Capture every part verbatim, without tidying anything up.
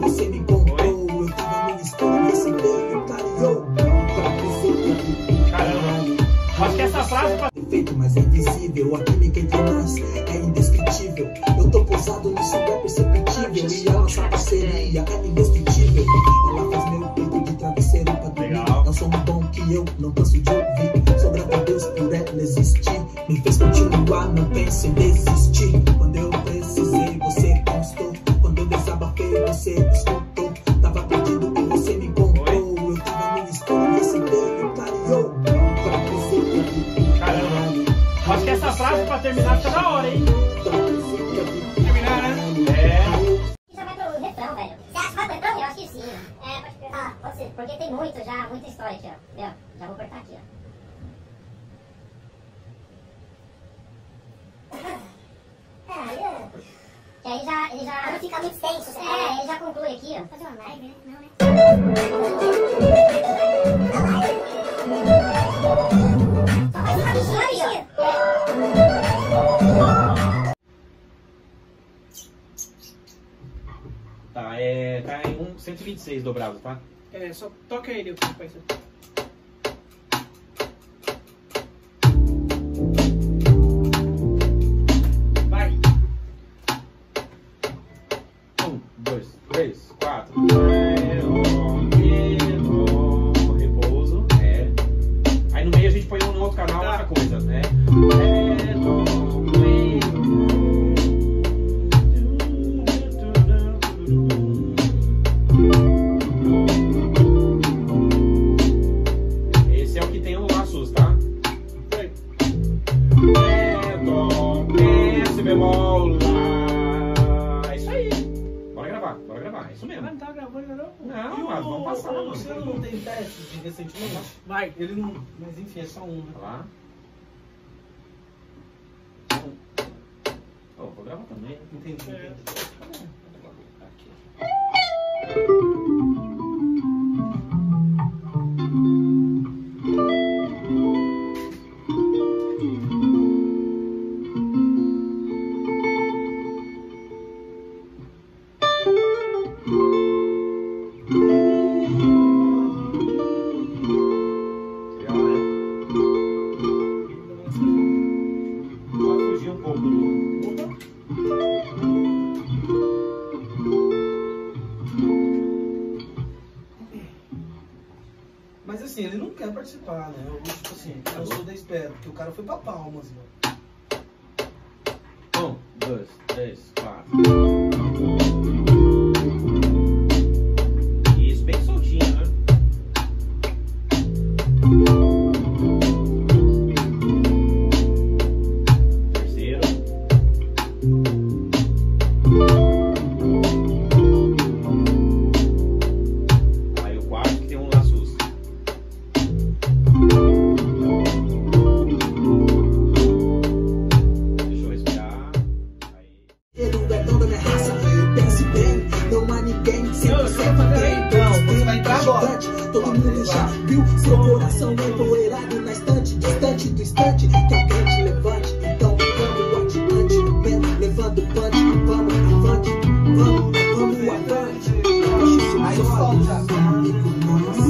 você me encontrou. Eu tava no escuro e esse beijo clareou. Pra dizer que caramba, acho que essa frase pra... feito, mas é invisível. A química entre nós é indescritível. Eu tô pousado, nisso é perceptível. E a nossa parceria é indescritível. Ela faz meu peito de travesseiro pra dormir. É um som bom que eu não canso de ouvir. Sou grato a Deus por ela existir. Me fez continuar, não penso em desistir. Quando eu precisei, você constou. Quando eu desabafei, você escutou. Tava perdido e você me encontrou. Eu tava no escuro e esse beijo clareou. Pra dizer que caramba, acho que essa frase pra terminar fica da hora, hein? Terminar, né? É. Já vai pro refrão, velho. Você acha que vai pro refrão? Eu acho que sim. É, pode ser. Ah, pode ser. Porque tem muito já, muita história aqui, ó. Entendeu? Já vou cortar aqui, ó. Que aí já, ele já... Não fica muito extenso, você É, ele já conclui aqui, ó. Fazer uma live, né? Não, né? Só faz uma bichinha, Tá, é... tá em um, cento e vinte e seis dobrado, tá? É, só toca ele, o pai. Vai. Um, dois, três, quatro. Ré, ó, mi, dó, repouso, ré. Aí no meio a gente põe um no outro canal, Tá. outra coisa, né? Ré, dó, mi, dó. Esse é o que tem o lá sus, tá? Vai. Ré, dó, mi, si bemol, lá. É isso aí. Bora gravar, bora gravar, é isso mesmo. Ah, não tá gravando ainda não? Não, E mas o- vamos passar. o mano. Luciano não tem teste de recentemente? Vai. Ele não. Mas enfim, é só um, né? Olha lá. Oh, vou gravar também. Entendi, É. entendi. Aqui. Legal, né? Pode fugir um pouco do... Mas assim, ele não quer participar, né? Eu, tipo assim, eu sou da espera, porque o cara foi pra Palmas, velho. Um, dois, três, quatro. Isso, bem soltinho, né? Terceiro. Aí o quarto que tem um laços. Deixa eu respirar. Aí. ele é dono da minha raça. Pense bem, não há ninguém sempre sempre tem. Não, você vai entrar agora. Gigante, todo mundo já viu seu coração empoeirado na estante, distante do instante que alguém te levante. Então vamos adiante, vem levando punch, vamos avante, vamos, vamos avante. Feche Aí seus solta. olhos, amigo, nós.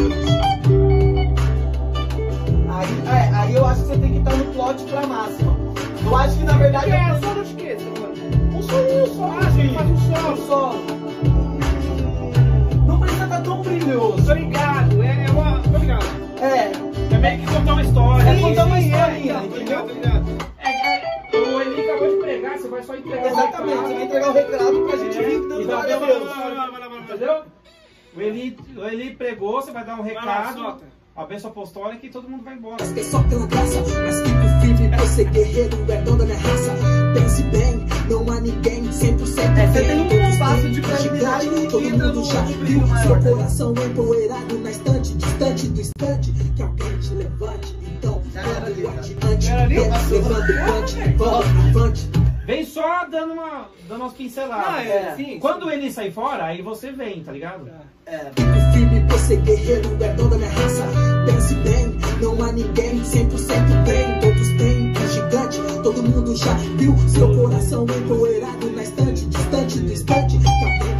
Aí, é, aí eu acho que você tem que estar no plot pra máxima. Eu acho que na verdade É, é só no de quê? Você tá falando? um solinho só. Ah, você faz um solo. Um solo. Não precisa estar tão brilhoso. Tô ligado, é, é uma... Tô ligado. É, É meio que contar uma história. É contar uma Isso, historinha, Tô entendeu? ligado, tô ligado. É, é, o Eli acabou de pregar, você vai só entregar exatamente. Você vai entregar o recado pra gente vir dando Então, glória a vai, Deus. vai, vai, vai, vai, vai, entendeu? O Eli, o Eli pregou, você vai dar um Vai lá, recado, solta. a bênção apostólica e todo mundo vai embora. É só pela graça, mas fico firme, você guerreiro, é dono da minha raça. Pense bem, não há ninguém cem por cento É, você bem. tem um Todos espaço têm de credibilidade gigante, que todo entra mundo no já brilho viu maior, seu né? coração empoeirado na estante, distante do instante que alguém te levante. Então vamos adiante, Era ali? vem levando punch, vamos avante. Vem só dando, uma, dando umas pinceladas. Ah, é, sim, Quando ele sair fora, aí você vem, tá ligado? É. Fico firme, você guerreiro, é dono da minha raça. Pense bem, não há ninguém cem por cento bem. Todos têm um gigante, todo mundo já viu seu coração empoeirado na estante, distante do instante que alguém